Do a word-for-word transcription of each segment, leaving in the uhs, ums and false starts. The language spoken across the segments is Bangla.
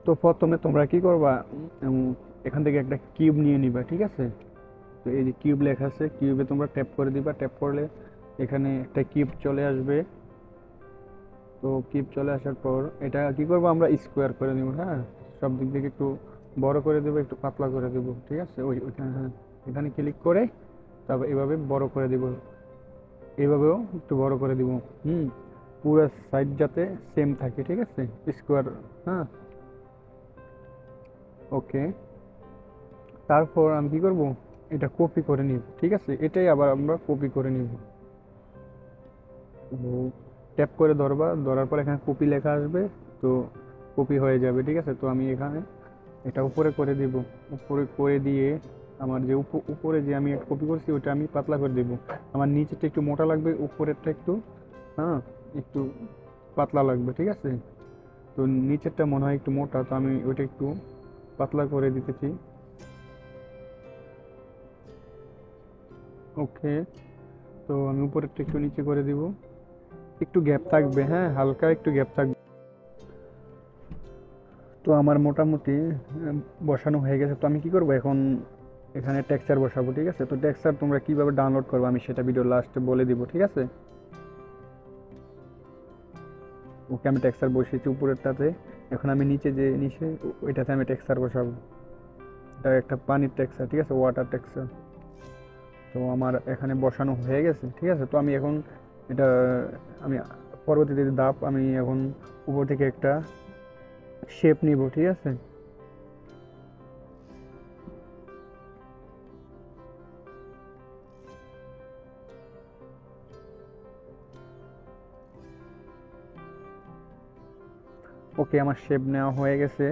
তো প্রথমে তোমরা কি করবা, উম, এখান থেকে একটা কিউব নিয়ে নিবা, ঠিক আছে। তো এই যে কিউব লেখা আছে, কিউবে তোমরা ট্যাপ করে দিবা, ট্যাপ করলে এখানে একটা কিউব চলে আসবে। তো কিউব চলে আসার পর এটা কি করবো, আমরা স্কোয়ার করে নিব, হ্যাঁ। সব দিক থেকে একটু বড় করে দেবো, একটু পাতলা করে দেবো, ঠিক আছে। ওই ওইখানে, হ্যাঁ, এখানে ক্লিক করে তারপর এভাবে বড় করে দিব, এইভাবেও একটু বড় করে দিব। হুম, পুরো সাইড যাতে সেম থাকে, ঠিক আছে, স্কোয়ার। হ্যাঁ, ওকে। তারপর আমি কি করব, এটা কপি করে নিব, ঠিক আছে, এটাই আবার আমরা কপি করে নিব। ট্যাপ করে ধরবা, ধরার পর এখানে কপি লেখা আসবে। তো কপি হয়ে যাবে, ঠিক আছে। তো আমি এখানে এটা উপরে করে দিব, উপরে করে দিয়ে আমার যে উপ- উপরে যে আমি কপি করছি ওটা আমি পাতলা করে দেব। আমার নিচেরটা একটু মোটা লাগবে, উপরেরটা একটু, হ্যাঁ, একটু পাতলা লাগবে, ঠিক আছে। তো নিচেরটা মনে হয় একটু মোটা, তো আমি ওইটা একটু পাতলা করে দিতেছি। ওকে। তো আমি উপরেরটা একটু নিচে করে দিব, একটু গ্যাপ থাকবে, হ্যাঁ, হালকা একটু গ্যাপ থাকবে। তো আমার মোটামুটি উম, বসানো হয়ে গেছে। তো আমি কি করব এখন, এখানে টেক্সচার বসাবো, ঠিক আছে। তো টেক্সচার তোমরা কিভাবে ডাউনলোড করবে আমি সেটা ভিডিও লাস্টে বলে দিব, ঠিক আছে। ওকে, আমি টেক্সচার বসিয়েছি উপরেরটাতে। এখন আমি নিচে যে নিচে ও- ওইটাতে আমি টেক্সচার বসাবো। এটা একটা পানির টেক্সচার, ঠিক আছে, ওয়াটার টেক্সচার। তো আমার এখানে বসানো হয়ে গেছে, ঠিক আছে। তো আমি এখন এটা, আমি পরবর্তীতে ধাপ, আমি এখন উপর থেকে একটা শেপ নিব, ঠিক আছে। ওকে, আমার শেপ নেওয়া হয়ে গেছে।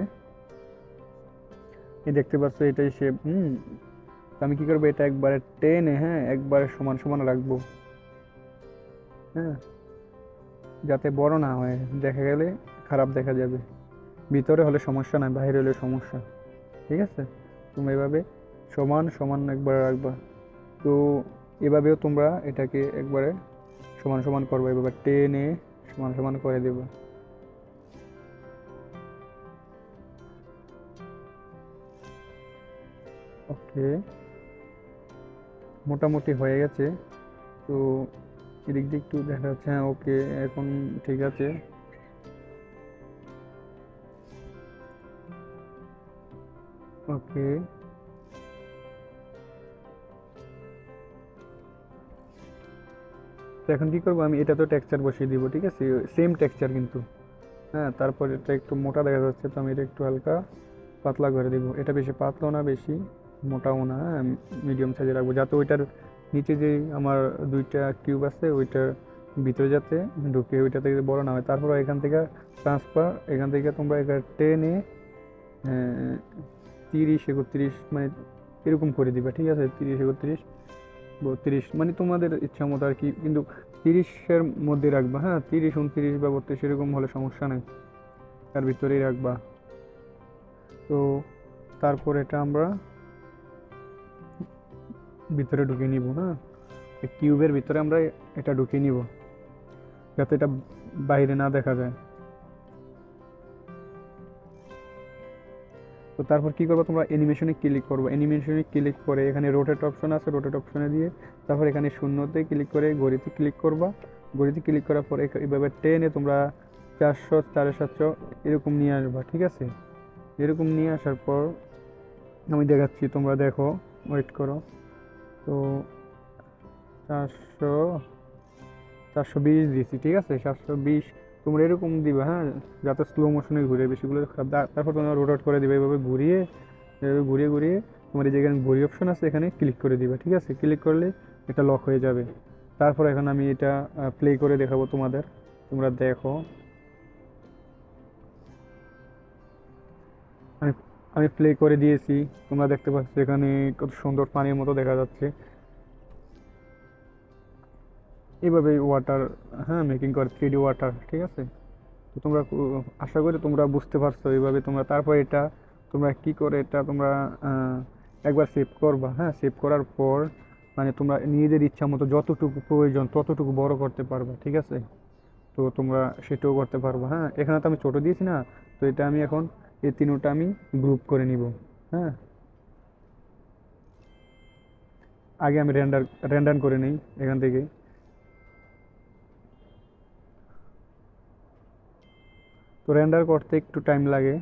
এই দেখতে পাচ্ছ এটাই শেপ। হুম, তো আমি কি করবো, এটা একবারে টেনে, হ্যাঁ, একবারে সমান সমান রাখবো, হ্যাঁ, যাতে বড় না হয়, দেখা গেলে খারাপ দেখা যাবে। ভিতরে হলে সমস্যা নাই, বাইরে হলে সমস্যা, ঠিক আছে। তুমি এভাবে সমান সমান একবারে রাখবা। তো এভাবেও তোমরা এটাকে একবারে সমান সমান করবে, এভাবে টেনে সমান সমান করে দেবে। ওকে, মোটামুটি হয়ে গেছে। তো এদিক দিয়ে একটু দেখা যাচ্ছে, হ্যাঁ, ওকে, এখন ঠিক আছে। ওকে, তো এখন কি করবো, আমি এটা তো টেক্সচার বসিয়ে দিব, ঠিক আছে, সেম টেক্সচার কিন্তু, হ্যাঁ। তারপর এটা একটু মোটা দেখা যাচ্ছে, তো আমি এটা একটু হালকা পাতলা করে দিব। এটা বেশি পাতলাও না, বেশি মোটাও না, হ্যাঁ, মিডিয়াম সাইজে রাখবো, যাতে ওইটার নিচে যে আমার দুইটা কিউব আছে ওইটার ভিতরে যাতে ঢুকে, ওইটা থেকে বড় না হয়। তারপর এখান থেকে ট্রান্সফার, এখান থেকে তোমরা এখানে টেনে তিরিশ একত্রিশ মানে এরকম করে দিবা, ঠিক আছে। তিরিশ একত্রিশ বত্রিশ মানে তোমাদের ইচ্ছা মতো আর কি, কিন্তু তিরিশের মধ্যে রাখবা, হ্যাঁ, তিরিশ উনত্রিশ বা বত্রিশ এরকম হলে সমস্যা নেই, তার ভিতরেই রাখবা। তো তারপর এটা আমরা ভিতরে ঢুকিয়ে নিব, হ্যাঁ, কিউবের ভিতরে আমরা এটা ঢুকিয়ে নিব, যাতে এটা বাইরে না দেখা যায়। তো তারপর কি করবো, তোমরা অ্যানিমেশনে ক্লিক করবো, অ্যানিমেশনে ক্লিক করে এখানে রোটেট অপশন আছে, রোটেট অপশনে দিয়ে তারপর এখানে শূন্যতে ক্লিক করে ঘড়িতে ক্লিক করবা। ঘড়িতে ক্লিক করার পর এইভাবে টেনে তোমরা চারশো সাড়ে সাতশো এরকম নিয়ে আসবা, ঠিক আছে। এরকম নিয়ে আসার পর আমি দেখাচ্ছি, তোমরা দেখো, ওয়েট করো। তো চারশো চারশো বিশ দিছি, ঠিক আছে, চারশো বিশ। তোমরা এরকম দিবে, হ্যাঁ, যাতে স্লো মোশনে ঘুরে, বেশিগুলো খারাপ। তারপর তোমরা রোটেট করে দিবে এভাবে ঘুরিয়ে, এভাবে ঘুরিয়ে ঘুরিয়ে তোমার এই যেখানে ঘড়ি অপশন আছে এখানে ক্লিক করে দিবে, ঠিক আছে। ক্লিক করলে এটা লক হয়ে যাবে। তারপর এখন আমি এটা প্লে করে দেখাবো তোমাদের, তোমরা দেখো। আমি আমি প্লে করে দিয়েছি, তোমরা দেখতে পাচ্ছ এখানে কত সুন্দর পানির মতো দেখা যাচ্ছে। এইভাবে ওয়াটার, হ্যাঁ, মেকিং করে থ্রি ডি ওয়াটার, ঠিক আছে। তো তোমরা কু- আশা করি তোমরা বুঝতে পারছো। এইভাবে তোমরা তারপর এটা তোমরা কি করে এটা তোমরা আহ, একবার সেভ করবা, হ্যাঁ, সেভ করার পর মানে তোমরা নিজেদের ইচ্ছা মতো যতটুকু প্রয়োজন ততটুকু বড় করতে পারবা, ঠিক আছে। তো তোমরা সেটাও করতে পারবা, হ্যাঁ। এখানে তো আমি ছোট দিয়েছি না, তো এটা আমি এখন এই তিনোটা আমি গ্রুপ করে নিব। হ্যাঁ, আগে আমি রেন্ডার রেন্ডার করে নিই এখান থেকে। তো রেন্ডার করতে একটু টাইম লাগে।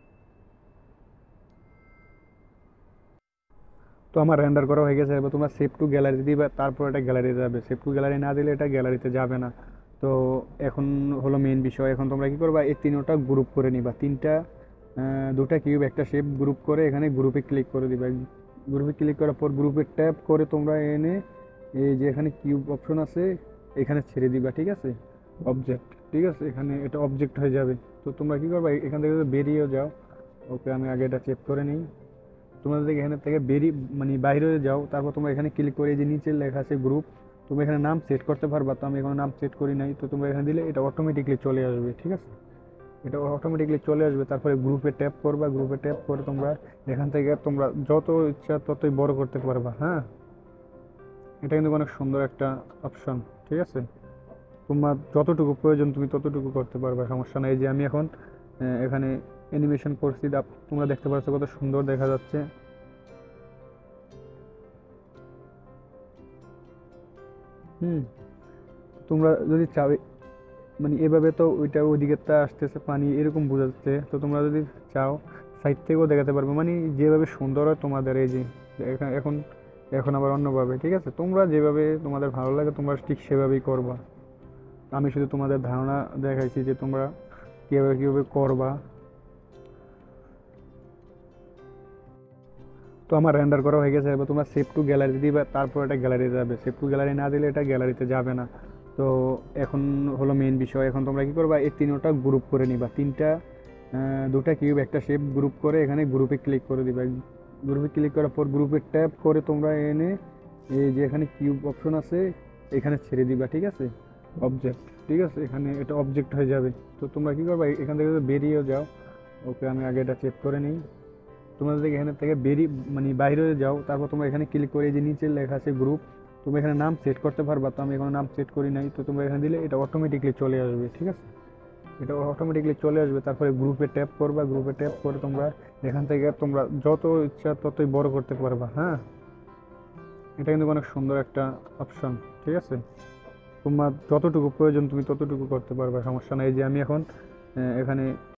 তো আমার রেন্ডার করা হয়ে গেছে, এবার তোমরা সেভ টু গ্যালারি দিবা, তারপর এটা গ্যালারি যাবে। সেভ টু গ্যালারি না দিলে এটা গ্যালারিতে যাবে না। তো এখন হলো মেইন বিষয়, এখন তোমরা কি করবা, এই তিনোটা গ্রুপ করে নিবা। তিনটা আহ, দুটা কিউব একটা শেপ গ্রুপ করে এখানে গ্রুপে ক্লিক করে দিবা। গ্রুপে ক্লিক করার পর গ্রুপে ট্যাপ করে তোমরা এনে এই যে এখানে কিউব অপশন আছে এখানে ছেড়ে দিবা, ঠিক আছে। অবজেক্ট, ঠিক আছে, এখানে এটা অবজেক্ট হয়ে যাবে। তো তোমরা কি করবা, এখান থেকে বেরিয়েও যাও। ওকে, আমি আগে এটা চেক করে নিই। তোমরা যদি এখানে থেকে বেরিয়ে মানে বাইরে হয়ে যাও, তারপর তোমরা এখানে ক্লিক করে এই যে নিচে লেখা আছে গ্রুপ, তুমি এখানে নাম সেট করতে পারবা। তো আমি এখানে নাম সেট করি নাই, তো তোমরা এখানে দিলে এটা অটোমেটিকলি চলে আসবে, ঠিক আছে। এটা অটোমেটিকলি চলে আসবে। তারপরে গ্রুপে ট্যাপ করবা, গ্রুপে ট্যাপ করে তোমরা এখান থেকে তোমরা যত ইচ্ছা ততই বড় করতে পারবা। হ্যাঁ, এটা কিন্তু অনেক সুন্দর একটা অপশন, ঠিক আছে। তোমার যতটুকু প্রয়োজন তুমি ততটুকু করতে পারবে, সমস্যা নাই। এই যে আমি এখন আহ, এখানে অ্যানিমেশন করছি, আপ- তোমরা দেখতে পাচ্ছ কত সুন্দর দেখা যাচ্ছে। হুম, তোমরা যদি চাও মানে এভাবে, তো ওইটা ওইদিকেরটা আসতেছে পানি এরকম বোঝাচ্ছে। তো তোমরা যদি চাও সাইড থেকেও দেখাতে পারবে, মানে যেভাবে সুন্দর হয় তোমাদের। এই যে এখন এখন এখন আবার অন্যভাবে, ঠিক আছে। তোমরা যেভাবে তোমাদের ভালো লাগে তোমরা ঠিক সেভাবেই করবা। আমি শুধু তোমাদের ধারণা দেখাইছি যে তোমরা কীভাবে কীভাবে করবা। তো আমার রেন্ডার করা হয়ে গেছে, এবার তোমরা সেভ টু গ্যালারি দিবা, তারপর এটা গ্যালারি যাবে। সেভ টু গ্যালারি না দিলে এটা গ্যালারিতে যাবে না। তো এখন হলো মেইন বিষয়, এখন তোমরা কি করবা, এই তিনোটা গ্রুপ করে নিবা। তিনটা আহ, দুটা কিউব একটা শেপ গ্রুপ করে এখানে গ্রুপে ক্লিক করে দিবা। গ্রুপে ক্লিক করার পর গ্রুপে ট্যাপ করে তোমরা এনে এই যে এখানে কিউব অপশন আছে এখানে ছেড়ে দিবা, ঠিক আছে। অবজেক্ট, ঠিক আছে, এখানে এটা অবজেক্ট হয়ে যাবে। তো তোমরা কি করবা, এখান থেকে বেরিয়েও যাও। ওকে, আমি আগে এটা চেক করে নিই। তোমরা যদি এখানে থেকে বেরিয়ে মানে বাইরে হয়ে যাও, তারপর তোমরা এখানে ক্লিক করে এই যে নিচে লেখা আছে গ্রুপ, তুমি এখানে নাম সেট করতে পারবা। তো আমি এখানে নাম সেট করি নাই, তো তোমরা এখানে দিলে এটা অটোমেটিকলি চলে আসবে, ঠিক আছে। এটা অটোমেটিকলি চলে আসবে। তারপরে গ্রুপে ট্যাপ করবা, গ্রুপে ট্যাপ করে তোমরা এখান থেকে তোমরা যত ইচ্ছা ততই বড় করতে পারবা। হ্যাঁ, এটা কিন্তু অনেক সুন্দর একটা অপশন, ঠিক আছে। তোমার যতটুকু প্রয়োজন তুমি ততটুকু করতে পারবা, সমস্যা নাই। এই যে আমি এখন আহ, এখানে